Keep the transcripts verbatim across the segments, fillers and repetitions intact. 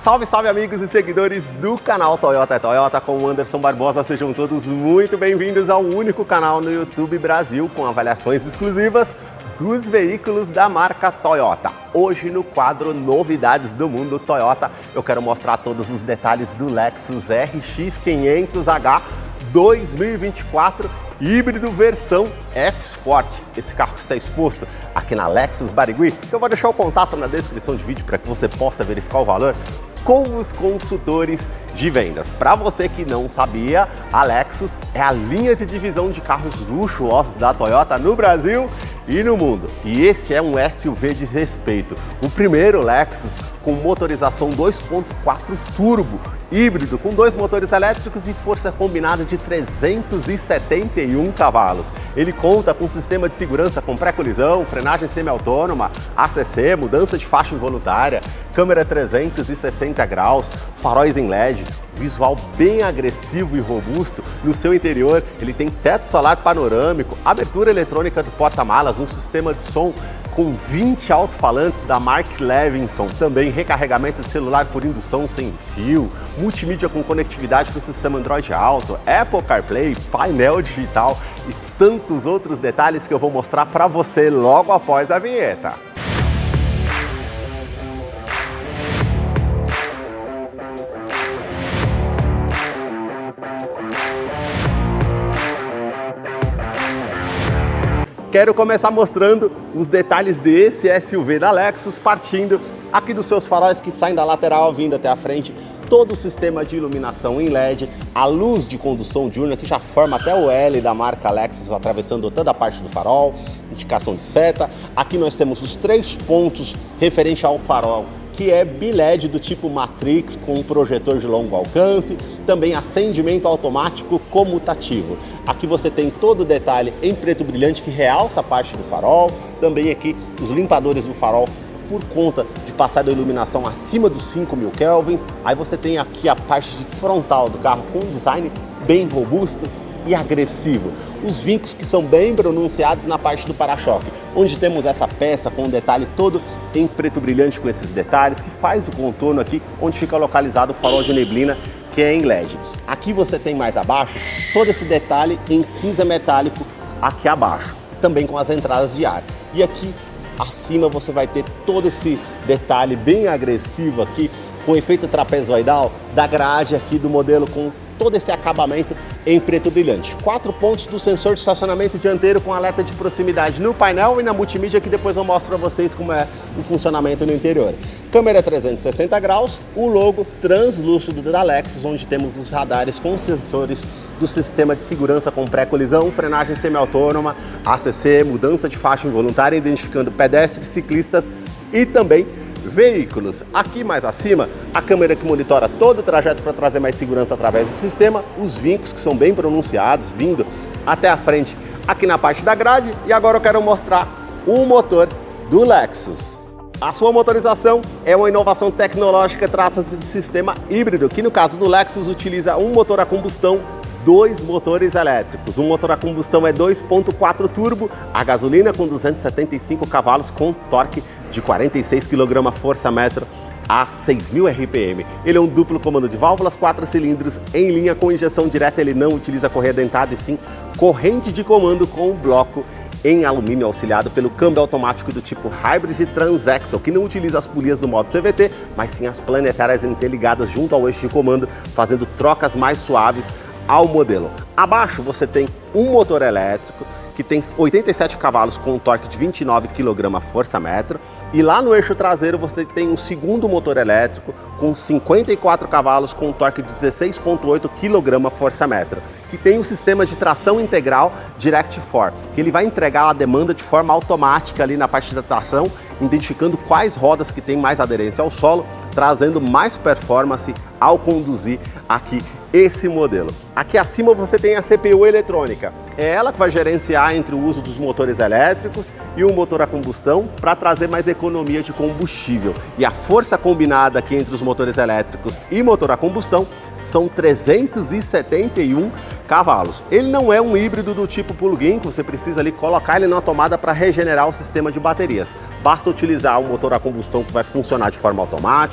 Salve, salve amigos e seguidores do canal Toyota é Toyota com o Anderson Barbosa. Sejam todos muito bem-vindos ao único canal no YouTube Brasil com avaliações exclusivas dos veículos da marca Toyota. Hoje no quadro Novidades do Mundo Toyota, eu quero mostrar todos os detalhes do Lexus R X quinhentos H dois mil e vinte e quatro híbrido versão F Sport. Esse carro está exposto aqui na Lexus Barigui. Eu vou deixar o contato na descrição do vídeo para que você possa verificar o valor com os consultores de vendas. Para você que não sabia, a Lexus é a linha de divisão de carros luxuosos da Toyota no Brasil e no mundo. E esse é um S U V de respeito. O primeiro Lexus com motorização dois ponto quatro turbo, híbrido com dois motores elétricos e força combinada de trezentos e setenta e um cavalos. Ele conta com sistema de segurança com pré-colisão, frenagem semi-autônoma, A C C, mudança de faixa involuntária, câmera trezentos e sessenta graus, faróis em L E D, visual bem agressivo e robusto. No seu interior ele tem teto solar panorâmico, abertura eletrônica do porta-malas, um sistema de som com vinte alto-falantes da Mark Levinson, também recarregamento de celular por indução sem fio, multimídia com conectividade com o sistema Android Auto, Apple CarPlay, painel digital e tantos outros detalhes que eu vou mostrar para você logo após a vinheta. Quero começar mostrando os detalhes desse S U V da Lexus, partindo aqui dos seus faróis que saem da lateral vindo até a frente, todo o sistema de iluminação em L E D, a luz de condução diurna que já forma até o L da marca Lexus atravessando toda a parte do farol, indicação de seta. Aqui nós temos os três pontos referente ao farol, que é B L E D do tipo Matrix com um projetor de longo alcance, também acendimento automático comutativo. Aqui você tem todo o detalhe em preto brilhante que realça a parte do farol, também aqui os limpadores do farol por conta de passar da iluminação acima dos cinco mil kelvins. Aí você tem aqui a parte de frontal do carro com um design bem robusto e agressivo. Os vincos que são bem pronunciados na parte do para-choque, onde temos essa peça com um detalhe todo em preto brilhante com esses detalhes, que faz o contorno aqui onde fica localizado o farol de neblina, que é em L E D. Aqui você tem mais abaixo todo esse detalhe em cinza metálico aqui abaixo, também com as entradas de ar. E aqui acima você vai ter todo esse detalhe bem agressivo aqui, com efeito trapezoidal da grade aqui do modelo, com todo esse acabamento em preto brilhante. Quatro pontos do sensor de estacionamento dianteiro com alerta de proximidade no painel e na multimídia, que depois eu mostro para vocês como é o funcionamento no interior. Câmera trezentos e sessenta graus, o logo translúcido da Lexus, onde temos os radares com sensores do sistema de segurança com pré-colisão, frenagem semi-autônoma, A C C, mudança de faixa involuntária, identificando pedestres, ciclistas e também veículos. Aqui mais acima, a câmera que monitora todo o trajeto para trazer mais segurança através do sistema, os vincos que são bem pronunciados, vindo até a frente aqui na parte da grade. E agora eu quero mostrar o motor do Lexus. A sua motorização é uma inovação tecnológica, trata-se de sistema híbrido, que no caso do Lexus utiliza um motor a combustão, dois motores elétricos. O motor a combustão é dois ponto quatro turbo, a gasolina com duzentos e setenta e cinco cavalos com torque de quarenta e seis quilograma-força-metro a seis mil R P M. Ele é um duplo comando de válvulas, quatro cilindros em linha com injeção direta. Ele não utiliza correia dentada e sim corrente de comando com bloco em alumínio auxiliado pelo câmbio automático do tipo Hybrid Transaxle, que não utiliza as polias do modo C V T, mas sim as planetárias interligadas junto ao eixo de comando, fazendo trocas mais suaves ao modelo. Abaixo você tem um motor elétrico que tem oitenta e sete cavalos com um torque de vinte e nove quilograma-força-metro, e lá no eixo traseiro você tem um segundo motor elétrico com cinquenta e quatro cavalos com um torque de dezesseis ponto oito quilograma-força-metro, que tem um sistema de tração integral Direct quatro, que ele vai entregar a demanda de forma automática ali na parte da tração, identificando quais rodas que tem mais aderência ao solo, trazendo mais performance ao conduzir aqui esse modelo. Aqui acima você tem a C P U eletrônica. É ela que vai gerenciar entre o uso dos motores elétricos e o motor a combustão para trazer mais economia de combustível. E a força combinada aqui entre os motores elétricos e motor a combustão são trezentos e setenta e um cavalos. Ele não é um híbrido do tipo plug-in, que você precisa ali colocar ele na tomada para regenerar o sistema de baterias. Basta utilizar o motor a combustão, que vai funcionar de forma automática,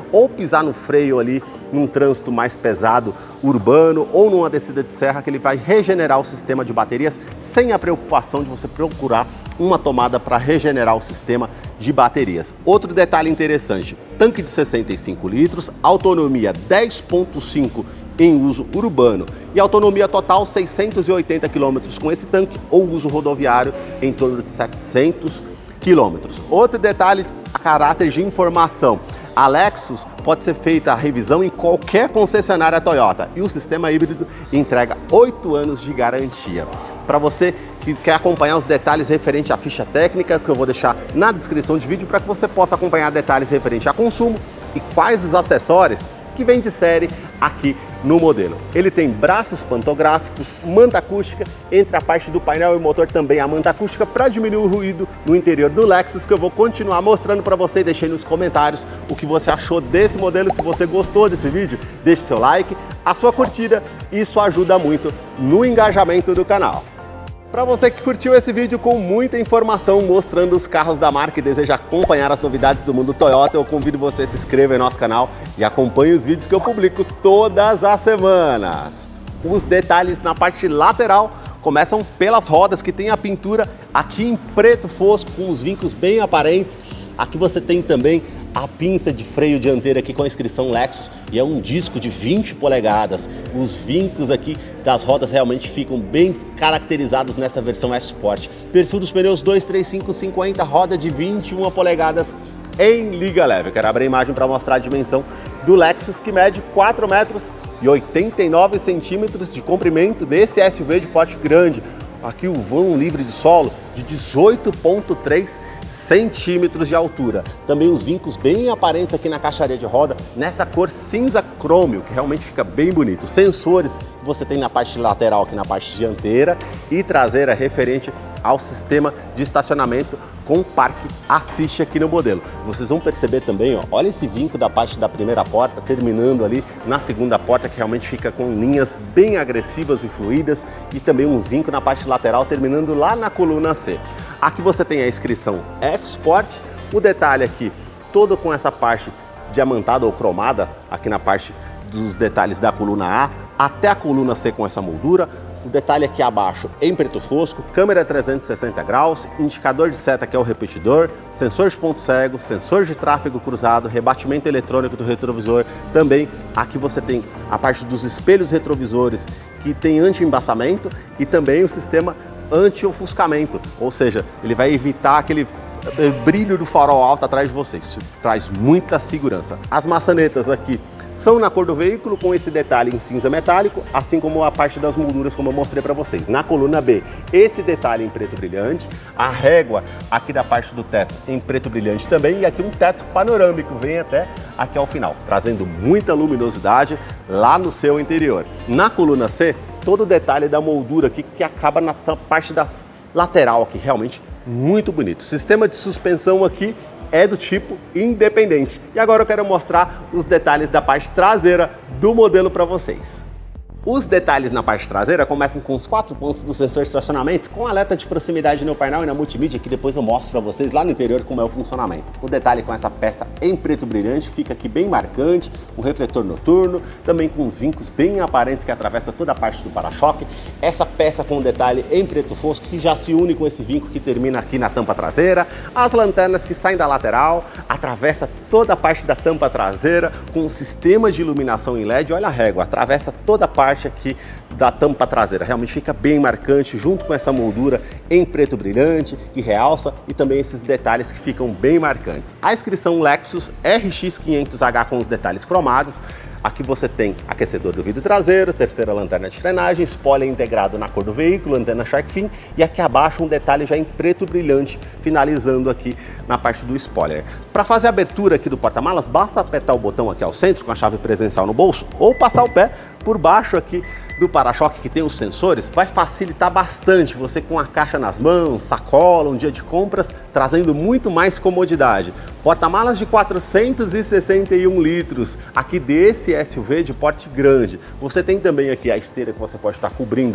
ou pisar no freio ali num trânsito mais pesado, urbano ou numa descida de serra, que ele vai regenerar o sistema de baterias sem a preocupação de você procurar uma tomada para regenerar o sistema de baterias. Outro detalhe interessante, tanque de sessenta e cinco litros, autonomia dez ponto cinco em uso urbano e autonomia total seiscentos e oitenta quilômetros com esse tanque, ou uso rodoviário em torno de setecentos quilômetros. Outro detalhe a caráter de informação, a Lexus pode ser feita a revisão em qualquer concessionária Toyota e o sistema híbrido entrega oito anos de garantia. Para você que quer acompanhar os detalhes referente à ficha técnica, que eu vou deixar na descrição de vídeo para que você possa acompanhar detalhes referente a consumo e quais os acessórios que vem de série aqui no modelo. Ele tem braços pantográficos, manta acústica, entre a parte do painel e motor também a manta acústica para diminuir o ruído no interior do Lexus, que eu vou continuar mostrando para você e deixei nos comentários o que você achou desse modelo. Se você gostou desse vídeo, deixe seu like, a sua curtida, isso ajuda muito no engajamento do canal. Para você que curtiu esse vídeo com muita informação mostrando os carros da marca e deseja acompanhar as novidades do mundo Toyota, eu convido você a se inscrever em nosso canal e acompanhe os vídeos que eu publico todas as semanas. Os detalhes na parte lateral começam pelas rodas, que tem a pintura aqui em preto fosco com os vincos bem aparentes. Aqui você tem também a pinça de freio dianteiro aqui com a inscrição Lexus e é um disco de vinte polegadas. Os vincos aqui das rodas realmente ficam bem caracterizados nessa versão S-Sport. Perfil dos pneus dois três cinco cinquenta, roda de vinte e uma polegadas em liga leve. Eu quero abrir a imagem para mostrar a dimensão do Lexus, que mede quatro metros e oitenta e nove centímetros de comprimento desse S U V de porte grande. Aqui o vão livre de solo de dezoito ponto três centímetros de altura. Também os vincos bem aparentes aqui na caixaria de roda, nessa cor cinza crômio, que realmente fica bem bonito. Sensores que você tem na parte lateral, aqui na parte dianteira e traseira, referente ao sistema de estacionamento com Park Assist aqui no modelo. Vocês vão perceber também, ó, olha esse vinco da parte da primeira porta terminando ali na segunda porta, que realmente fica com linhas bem agressivas e fluídas, e também um vinco na parte lateral terminando lá na coluna C. Aqui você tem a inscrição F-Sport, o detalhe aqui todo com essa parte diamantada ou cromada aqui na parte dos detalhes da coluna A até a coluna C com essa moldura. O detalhe aqui abaixo em preto fosco, câmera trezentos e sessenta graus, indicador de seta que é o repetidor, sensor de ponto cego, sensor de tráfego cruzado, rebatimento eletrônico do retrovisor. Também aqui você tem a parte dos espelhos retrovisores, que tem anti-embaçamento, e também o sistema anti-ofuscamento, ou seja, ele vai evitar aquele brilho do farol alto atrás de você. Isso traz muita segurança. As maçanetas aqui são na cor do veículo, com esse detalhe em cinza metálico, assim como a parte das molduras, como eu mostrei para vocês. Na coluna B, esse detalhe em preto brilhante, a régua aqui da parte do teto em preto brilhante também, e aqui um teto panorâmico, vem até aqui ao final, trazendo muita luminosidade lá no seu interior. Na coluna C, todo o detalhe da moldura aqui, que acaba na parte da lateral aqui, realmente muito bonito. Sistema de suspensão aqui é do tipo independente. E agora eu quero mostrar os detalhes da parte traseira do modelo para vocês. Os detalhes na parte traseira começam com os quatro pontos do sensor de estacionamento, com alerta de proximidade no painel e na multimídia, que depois eu mostro para vocês lá no interior como é o funcionamento. O detalhe com essa peça em preto brilhante, fica aqui bem marcante, o refletor noturno, também com os vincos bem aparentes que atravessa toda a parte do para-choque. Essa peça com detalhe em preto fosco, que já se une com esse vinco que termina aqui na tampa traseira. As lanternas que saem da lateral, atravessa toda a parte da tampa traseira, com um sistema de iluminação em L E D. Olha a régua, atravessa toda a parte aqui da tampa traseira, realmente fica bem marcante, junto com essa moldura em preto brilhante que realça, e também esses detalhes que ficam bem marcantes. A inscrição Lexus R X quinhentos H com os detalhes cromados. Aqui você tem aquecedor do vidro traseiro, terceira lanterna de frenagem, spoiler integrado na cor do veículo, antena Shark Fin, e aqui abaixo um detalhe já em preto brilhante, finalizando aqui na parte do spoiler. Para fazer a abertura aqui do porta-malas, basta apertar o botão aqui ao centro com a chave presencial no bolso, ou passar o pé por baixo aqui do para-choque, que tem os sensores. Vai facilitar bastante você com a caixa nas mãos, sacola, um dia de compras, trazendo muito mais comodidade. Porta-malas de quatrocentos e sessenta e um litros, aqui desse S U V de porte grande. Você tem também aqui a esteira que você pode estar cobrindo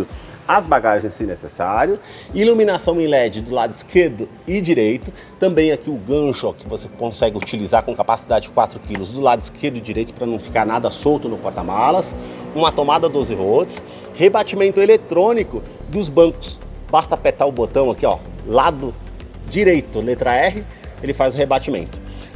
as bagagens se necessário, iluminação em L E D do lado esquerdo e direito, também aqui o gancho ó, que você consegue utilizar com capacidade de quatro quilos do lado esquerdo e direito para não ficar nada solto no porta-malas, uma tomada doze volts, rebatimento eletrônico dos bancos, basta apertar o botão aqui ó, lado direito, letra R, ele faz o rebatimento.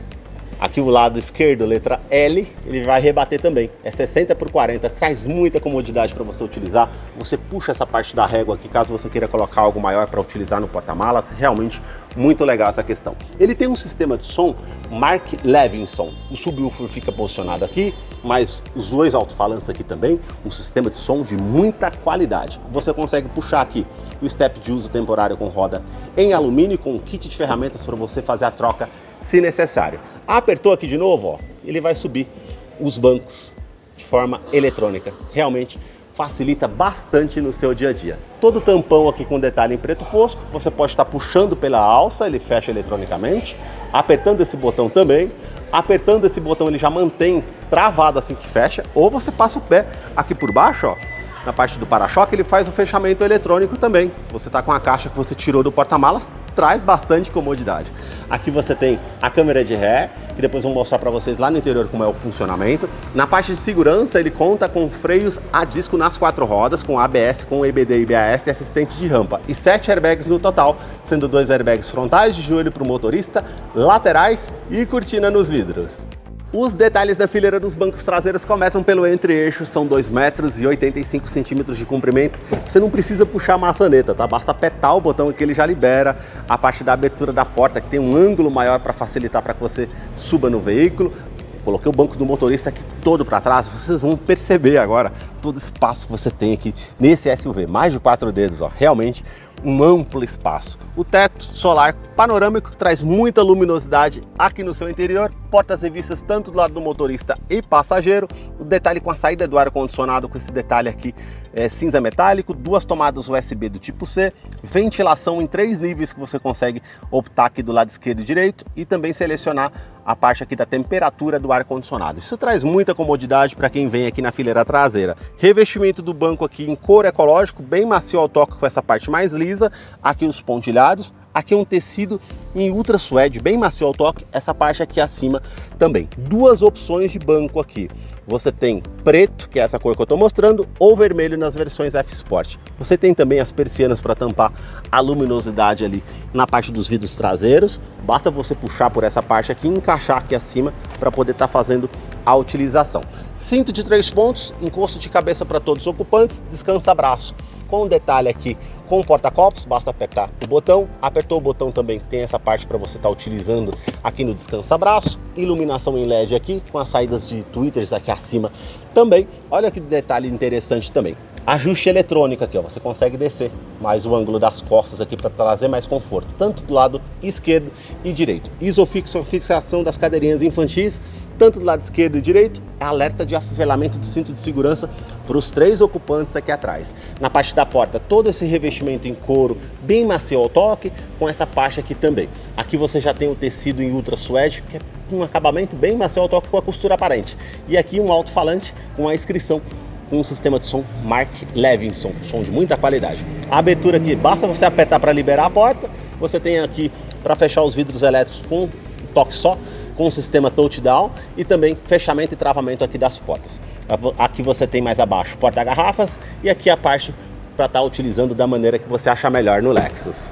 Aqui o lado esquerdo, letra L, ele vai rebater também. É sessenta por quarenta, traz muita comodidade para você utilizar. Você puxa essa parte da régua aqui, caso você queira colocar algo maior para utilizar no porta-malas. Realmente muito legal essa questão. Ele tem um sistema de som Mark Levinson. O subwoofer fica posicionado aqui, mas os dois alto-falantes aqui também, um sistema de som de muita qualidade. Você consegue puxar aqui o step de uso temporário com roda em alumínio, com um kit de ferramentas para você fazer a troca se necessário. Apertou aqui de novo, ó, ele vai subir os bancos de forma eletrônica. Realmente facilita bastante no seu dia a dia. Todo tampão aqui com detalhe em preto fosco, você pode estar puxando pela alça, ele fecha eletronicamente, apertando esse botão também, apertando esse botão ele já mantém travado assim que fecha, ou você passa o pé aqui por baixo, ó, na parte do para-choque, ele faz o fechamento eletrônico também. Você está com a caixa que você tirou do porta-malas, traz bastante comodidade. Aqui você tem a câmera de ré, que depois eu vou mostrar para vocês lá no interior como é o funcionamento. Na parte de segurança, ele conta com freios a disco nas quatro rodas, com A B S, com E B D I B A S e assistente de rampa. E sete airbags no total, sendo dois airbags frontais de joelho para o motorista, laterais e cortina nos vidros. Os detalhes da fileira dos bancos traseiros começam pelo entre-eixo, são dois metros e oitenta e cinco centímetros de comprimento. Você não precisa puxar a maçaneta, tá? Basta apertar o botão que ele já libera a parte da abertura da porta, que tem um ângulo maior para facilitar para que você suba no veículo. Coloquei o banco do motorista aqui todo para trás, vocês vão perceber agora todo o espaço que você tem aqui nesse S U V, mais de quatro dedos, ó, realmente um amplo espaço. O teto solar panorâmico que traz muita luminosidade aqui no seu interior, portas revistas tanto do lado do motorista e passageiro, o detalhe com a saída do ar-condicionado com esse detalhe aqui é, cinza metálico, duas tomadas U S B do tipo C, ventilação em três níveis que você consegue optar aqui do lado esquerdo e direito e também selecionar a parte aqui da temperatura do ar-condicionado. Isso traz muita comodidade para quem vem aqui na fileira traseira. Revestimento do banco aqui em couro ecológico, bem macio ao toque com essa parte mais lisa, aqui os pontilhados, aqui um tecido em ultra suede, bem macio ao toque, essa parte aqui acima também. Duas opções de banco aqui, você tem preto, que é essa cor que eu estou mostrando, ou vermelho nas versões F Sport. Você tem também as persianas para tampar a luminosidade ali na parte dos vidros traseiros, basta você puxar por essa parte aqui e encaixar aqui acima para poder estar tá fazendo a utilização. Cinto de três pontos, encosto de cabeça para todos os ocupantes, descansa-braço. Com um detalhe aqui com o porta-copos, basta apertar o botão, apertou o botão também tem essa parte para você estar tá utilizando aqui no descansa-braço, iluminação em L E D aqui, com as saídas de tweeters aqui acima também, olha que detalhe interessante também. Ajuste eletrônico aqui, ó, você consegue descer mais o ângulo das costas aqui para trazer mais conforto, tanto do lado esquerdo e direito. Isofixo, fixação das cadeirinhas infantis, tanto do lado esquerdo e direito, alerta de afivelamento de cinto de segurança para os três ocupantes aqui atrás. Na parte da porta, todo esse revestimento em couro, bem macio ao toque, com essa parte aqui também. Aqui você já tem o tecido em ultra suede, que é um acabamento bem macio ao toque com a costura aparente. E aqui um alto-falante com a inscrição com um sistema de som Mark Levinson, som de muita qualidade. A abertura aqui, basta você apertar para liberar a porta, você tem aqui para fechar os vidros elétricos com um toque só, com o sistema touchdown e também fechamento e travamento aqui das portas. Aqui você tem mais abaixo porta-garrafas e aqui a parte para estar utilizando da maneira que você acha melhor no Lexus.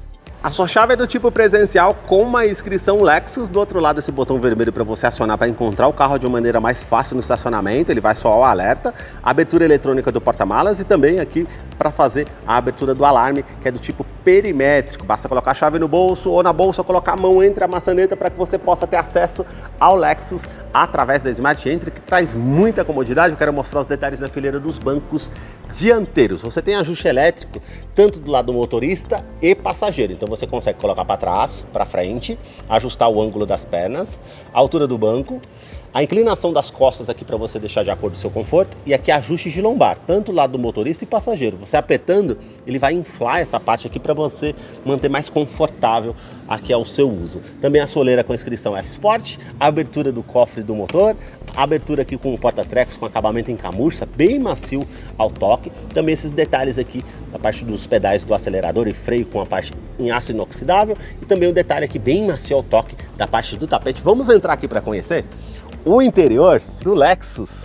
A sua chave é do tipo presencial com uma inscrição Lexus, do outro lado esse botão vermelho para você acionar para encontrar o carro de uma maneira mais fácil no estacionamento, ele vai soar o alerta, a abertura eletrônica do porta-malas e também aqui para fazer a abertura do alarme, que é do tipo perimétrico, basta colocar a chave no bolso ou na bolsa, colocar a mão entre a maçaneta para que você possa ter acesso ao Lexus através da Smart Entry, que traz muita comodidade. Eu quero mostrar os detalhes na fileira dos bancos dianteiros. Você tem ajuste elétrico tanto do lado do motorista e passageiro, então você consegue colocar para trás, para frente, ajustar o ângulo das pernas, a altura do banco, A inclinação das costas aqui para você deixar de acordo com o seu conforto, e aqui ajustes de lombar, tanto lado do motorista e passageiro. Você apertando, ele vai inflar essa parte aqui para você manter mais confortável aqui ao seu uso. Também a soleira com inscrição F-Sport, a abertura do cofre do motor, a abertura aqui com o porta-trecos com acabamento em camurça, bem macio ao toque. Também esses detalhes aqui da parte dos pedais do acelerador e freio com a parte em aço inoxidável, e também o detalhe aqui bem macio ao toque da parte do tapete. Vamos entrar aqui para conhecer o interior do Lexus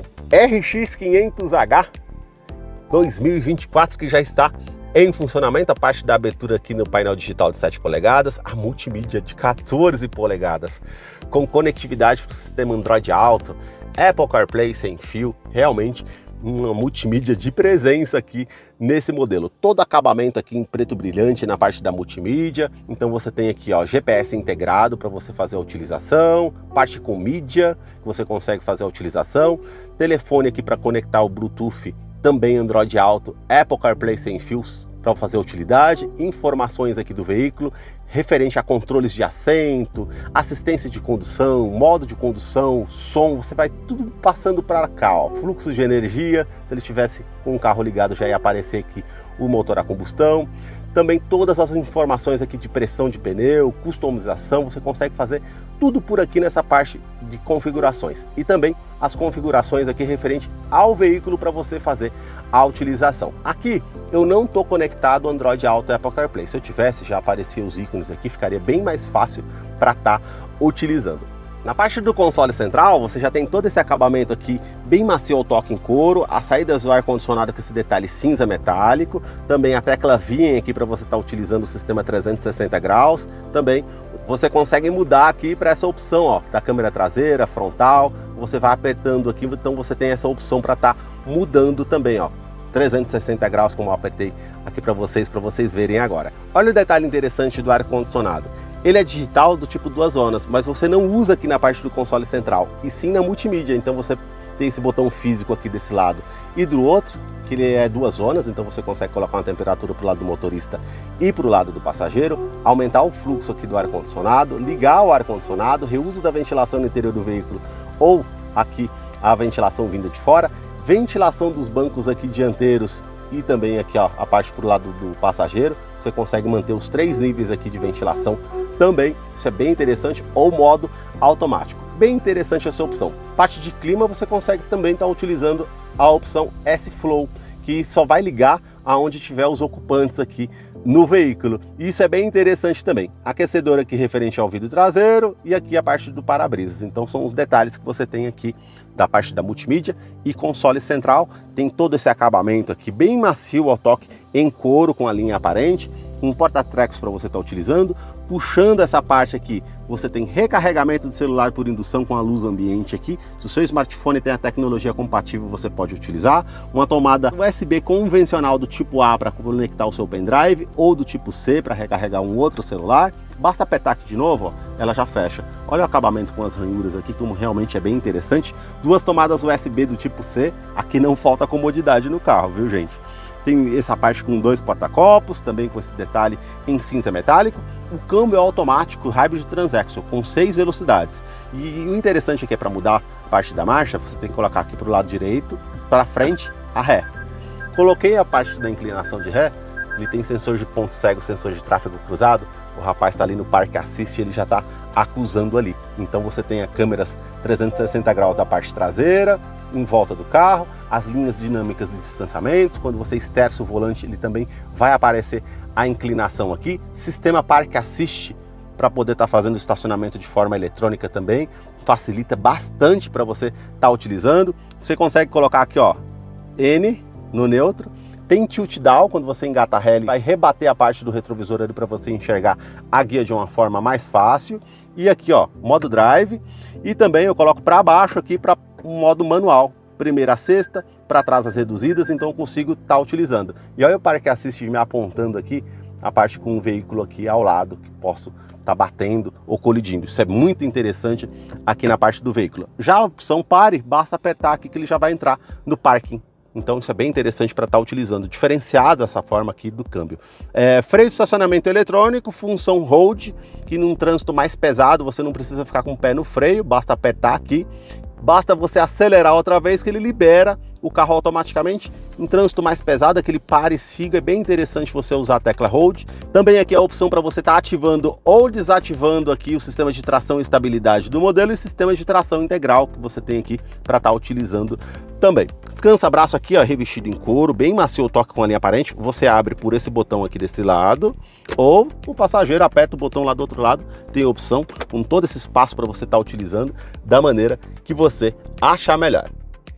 R X quinhentos H dois mil e vinte e quatro, que já está em funcionamento. A parte da abertura aqui no painel digital de sete polegadas, a multimídia de quatorze polegadas, com conectividade para o sistema Android Auto, Apple CarPlay sem fio, realmente uma multimídia de presença aqui nesse modelo. Todo acabamento aqui em preto brilhante na parte da multimídia. Então você tem aqui, ó, G P S integrado para você fazer a utilização, parte com mídia que você consegue fazer a utilização, telefone aqui para conectar o Bluetooth, também Android Auto, Apple CarPlay sem fios para fazer a utilidade, informações aqui do veículo referente a controles de assento, assistência de condução, modo de condução, som, você vai tudo passando para cá, ó. Fluxo de energia, se ele estivesse com o carro ligado já ia aparecer aqui o motor a combustão. Também todas as informações aqui de pressão de pneu, customização, você consegue fazer tudo por aqui nessa parte de configurações. E também as configurações aqui referente ao veículo para você fazer a utilização. Aqui eu não estou conectado ao Android Auto e Apple CarPlay. Se eu tivesse, já apareciam os ícones aqui, ficaria bem mais fácil para estar utilizando. Na parte do console central, você já tem todo esse acabamento aqui bem macio ao toque em couro, as saídas do ar-condicionado com esse detalhe cinza metálico, também a tecla V I M aqui para você estar utilizando o sistema trezentos e sessenta graus, também você consegue mudar aqui para essa opção, ó, da câmera traseira, frontal, você vai apertando aqui, então você tem essa opção para estar mudando também, ó, trezentos e sessenta graus, como eu apertei aqui para vocês, para vocês verem agora. Olha o detalhe interessante do ar-condicionado. Ele é digital do tipo duas zonas, mas você não usa aqui na parte do console central, e sim na multimídia. Então você tem esse botão físico aqui desse lado e do outro, que ele é duas zonas, então você consegue colocar uma temperatura para o lado do motorista e para o lado do passageiro, aumentar o fluxo aqui do ar-condicionado, ligar o ar-condicionado, reuso da ventilação no interior do veículo ou aqui a ventilação vinda de fora, ventilação dos bancos aqui dianteiros e também aqui, ó, a parte para o lado do passageiro. Você consegue manter os três níveis aqui de ventilação também, isso é bem interessante, ou modo automático. Bem interessante essa opção. Parte de clima você consegue também estar utilizando a opção S-Flow, que só vai ligar aonde tiver os ocupantes aqui no veículo. Isso é bem interessante também. Aquecedor aqui referente ao vidro traseiro e aqui a parte do para-brisas. Então são os detalhes que você tem aqui da parte da multimídia e console central. Tem todo esse acabamento aqui bem macio ao toque em couro com a linha aparente, um porta-trecos para você estar utilizando. Puxando essa parte aqui, você tem recarregamento de celular por indução com a luz ambiente aqui. Se o seu smartphone tem a tecnologia compatível, você pode utilizar. Uma tomada U S B convencional do tipo A para conectar o seu pendrive, ou do tipo C para recarregar um outro celular. Basta apertar aqui de novo, ó, ela já fecha. Olha o acabamento com as ranhuras aqui, como realmente é bem interessante. Duas tomadas U S B do tipo C, aqui não falta comodidade no carro, viu gente? Tem essa parte com dois porta-copos, também com esse detalhe em cinza metálico. O câmbio é automático Hybrid Transaxle com seis velocidades. E o interessante aqui é para mudar a parte da marcha, você tem que colocar aqui para o lado direito, para frente, a ré. Coloquei a parte da inclinação de ré, ele tem sensor de ponto cego, sensor de tráfego cruzado. O rapaz está ali no Parque Assist, ele já está acusando ali. Então você tem as câmeras trezentos e sessenta graus da parte traseira, em volta do carro, as linhas dinâmicas de distanciamento. Quando você esterça o volante, ele também vai aparecer a inclinação aqui. Sistema Parque Assist para poder estar tá fazendo o estacionamento de forma eletrônica também, facilita bastante para você estar tá utilizando. Você consegue colocar aqui, ó, N no neutro. Tem tilt down, quando você engata a ré, ele vai rebater a parte do retrovisor ali para você enxergar a guia de uma forma mais fácil. E aqui, ó, modo drive. E também eu coloco para baixo aqui para um modo manual. Primeira a sexta, para trás as reduzidas, então eu consigo estar tá utilizando. E olha o Parque Assist me apontando aqui, a parte com o veículo aqui ao lado, que posso estar tá batendo ou colidindo. Isso é muito interessante aqui na parte do veículo. Já a opção pare, basta apertar aqui que ele já vai entrar no parking Então isso é bem interessante para estar utilizando, diferenciado essa forma aqui do câmbio. É, freio de estacionamento eletrônico, função hold, que num trânsito mais pesado você não precisa ficar com o pé no freio, basta apertar aqui. Basta você acelerar outra vez que ele libera o carro automaticamente. Em trânsito mais pesado, aquele pare e siga, é bem interessante você usar a tecla Hold. Também aqui a opção para você estar tá ativando ou desativando aqui o sistema de tração e estabilidade do modelo e o sistema de tração integral que você tem aqui para estar tá utilizando também. Descansa-braço aqui, ó, revestido em couro, bem macio o toque com a linha aparente. Você abre por esse botão aqui desse lado, ou o passageiro aperta o botão lá do outro lado, tem a opção com todo esse espaço para você estar tá utilizando da maneira que você achar melhor.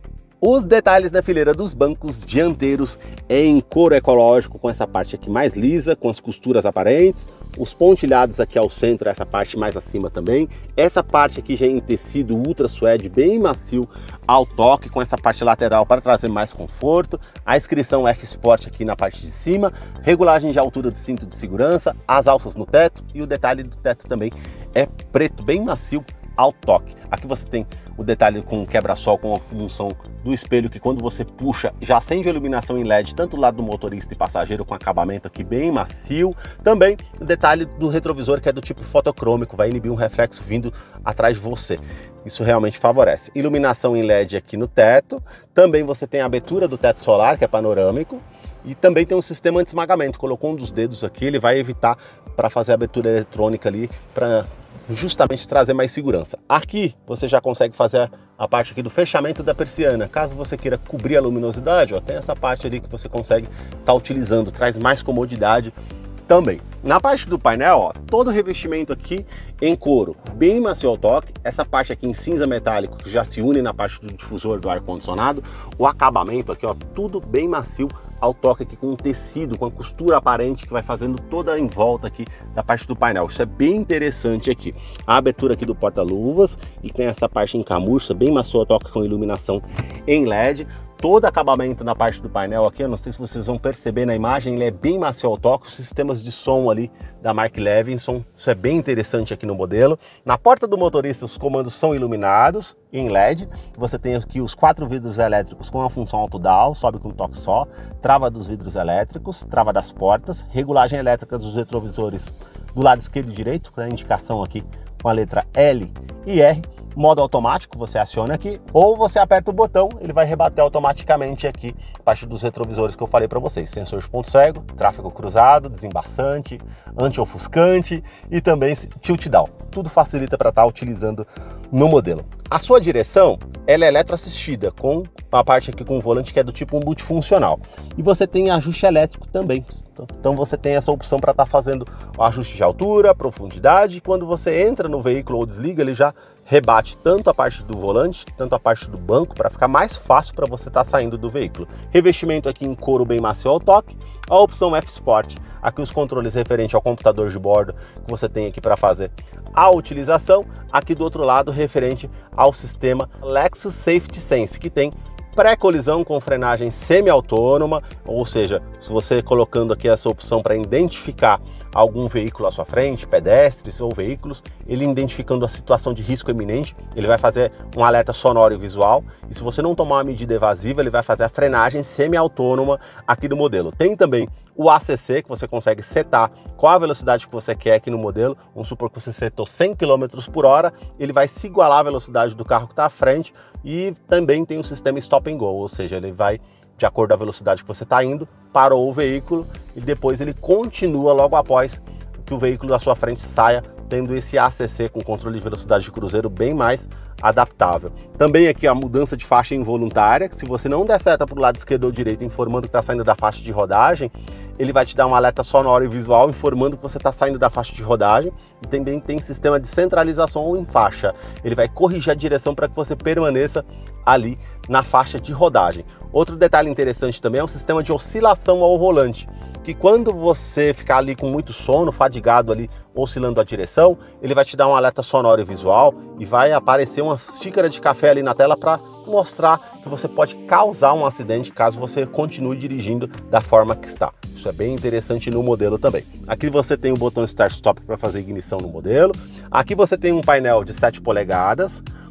Os detalhes da fileira dos bancos dianteiros em couro ecológico, com essa parte aqui mais lisa, com as costuras aparentes, os pontilhados aqui ao centro, essa parte mais acima também, essa parte aqui já em tecido ultra suede, bem macio ao toque, com essa parte lateral para trazer mais conforto, a inscrição F Sport aqui na parte de cima, regulagem de altura do cinto de segurança, as alças no teto e o detalhe do teto também é preto, bem macio ao toque. Aqui você tem o detalhe com quebra-sol, com a função do espelho que quando você puxa já acende a iluminação em L E D, tanto do lado do motorista e passageiro, com acabamento aqui bem macio. Também o detalhe do retrovisor, que é do tipo fotocrômico, vai inibir um reflexo vindo atrás de você. Isso realmente favorece. Iluminação em L E D aqui no teto. Também você tem a abertura do teto solar, que é panorâmico. E também tem um sistema anti-esmagamento. Colocou um dos dedos aqui, ele vai evitar para fazer a abertura eletrônica ali, para justamente trazer mais segurança. Aqui você já consegue fazer a parte aqui do fechamento da persiana. Caso você queira cobrir a luminosidade, ó, tem essa parte ali que você consegue estar tá utilizando, traz mais comodidade também. Na parte do painel, ó, todo o revestimento aqui em couro, bem macio ao toque. Essa parte aqui em cinza metálico que já se une na parte do difusor do ar-condicionado. O acabamento aqui, ó, tudo bem macio ao toque aqui, com um tecido, com a costura aparente que vai fazendo toda em volta aqui da parte do painel. Isso é bem interessante aqui. A abertura aqui do porta-luvas e tem essa parte em camurça, bem macio ao toque, com iluminação em L E D. Todo acabamento na parte do painel aqui, eu não sei se vocês vão perceber na imagem, ele é bem macio ao toque, os sistemas de som ali da marca Levinson, isso é bem interessante aqui no modelo. Na porta do motorista os comandos são iluminados em L E D, você tem aqui os quatro vidros elétricos com a função auto-down, sobe com um toque só, trava dos vidros elétricos, trava das portas, regulagem elétrica dos retrovisores do lado esquerdo e direito, com a indicação aqui com a letra L e R. Modo automático, você aciona aqui, ou você aperta o botão, ele vai rebater automaticamente aqui a parte dos retrovisores que eu falei para vocês. Sensor de ponto cego, tráfego cruzado, desembaçante, anti-ofuscante e também tilt down. Tudo facilita para estar utilizando no modelo. A sua direção, ela é eletroassistida, com a parte aqui com o volante que é do tipo um multifuncional. E você tem ajuste elétrico também. Então você tem essa opção para estar fazendo o ajuste de altura, profundidade. Quando você entra no veículo ou desliga, ele já rebate tanto a parte do volante, tanto a parte do banco, para ficar mais fácil para você estar saindo do veículo. Revestimento aqui em couro bem macio ao toque. A opção F Sport, aqui os controles referentes ao computador de bordo que você tem aqui para fazer a utilização. Aqui do outro lado, referente ao sistema Lexus Safety Sense, que tem pré-colisão com frenagem semi-autônoma, ou seja, se você colocando aqui essa opção para identificar algum veículo à sua frente, pedestres ou veículos, ele identificando a situação de risco iminente, ele vai fazer um alerta sonoro e visual, e se você não tomar uma medida evasiva, ele vai fazer a frenagem semi-autônoma aqui do modelo. Tem também o A C C, que você consegue setar qual a velocidade que você quer aqui no modelo. Vamos supor que você setou cem quilômetros por hora, ele vai se igualar à velocidade do carro que está à frente. E também tem o sistema Stop and Go, ou seja, ele vai, de acordo com a velocidade que você está indo, parou o veículo e depois ele continua logo após que o veículo da sua frente saia, tendo esse A C C com controle de velocidade de cruzeiro bem mais adaptável. Também aqui a mudança de faixa involuntária, que se você não der seta para o lado esquerdo ou direito informando que está saindo da faixa de rodagem, ele vai te dar um alerta sonoro e visual informando que você está saindo da faixa de rodagem. E também tem sistema de centralização em faixa, ele vai corrigir a direção para que você permaneça ali na faixa de rodagem. Outro detalhe interessante também é o sistema de oscilação ao volante, que quando você ficar ali com muito sono, fadigado ali, oscilando a direção, ele vai te dar um alerta sonoro e visual e vai aparecer uma xícara de café ali na tela para mostrar que você pode causar um acidente caso você continue dirigindo da forma que está. Isso é bem interessante no modelo também. Aqui você tem o botão Start Stop para fazer ignição no modelo. Aqui você tem um painel de sete polegadas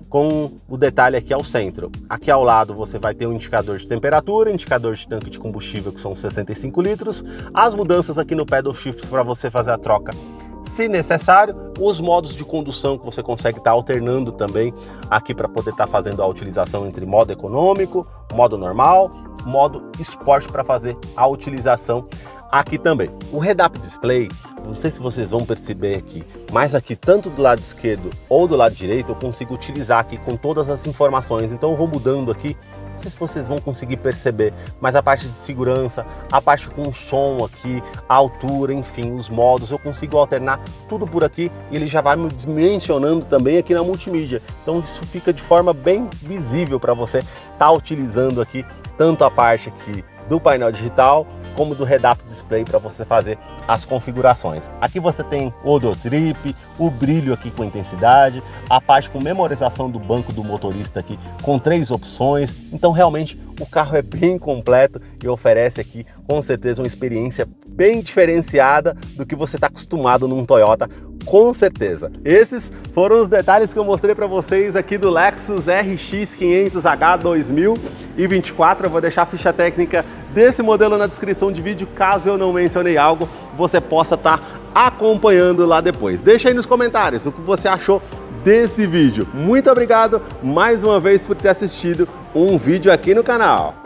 com o detalhe aqui ao centro. Aqui ao lado você vai ter um indicador de temperatura, indicador de tanque de combustível, que são sessenta e cinco litros, as mudanças aqui no pedal shift para você fazer a troca se necessário, os modos de condução que você consegue estar alternando também aqui para poder estar fazendo a utilização entre modo econômico, modo normal, modo esporte para fazer a utilização aqui também. O head-up display, não sei se vocês vão perceber aqui, mas aqui tanto do lado esquerdo ou do lado direito eu consigo utilizar aqui com todas as informações, então eu vou mudando aqui. Não sei se vocês vão conseguir perceber, mas a parte de segurança, a parte com o som aqui, a altura, enfim, os modos, eu consigo alternar tudo por aqui e ele já vai me mencionando também aqui na multimídia. Então isso fica de forma bem visível para você estar utilizando aqui tanto a parte aqui do painel digital como do head-up display para você fazer as configurações. Aqui você tem o odotrip, o brilho aqui com intensidade, a parte com memorização do banco do motorista aqui com três opções. Então realmente o carro é bem completo e oferece aqui com certeza uma experiência bem diferenciada do que você está acostumado num Toyota, com certeza. Esses foram os detalhes que eu mostrei para vocês aqui do Lexus R X quinhentos H dois mil e vinte e quatro. Eu vou deixar a ficha técnica desse modelo na descrição de vídeo, caso eu não mencionei algo, você possa estar acompanhando lá depois. Deixa aí nos comentários o que você achou desse vídeo. Muito obrigado mais uma vez por ter assistido um vídeo aqui no canal.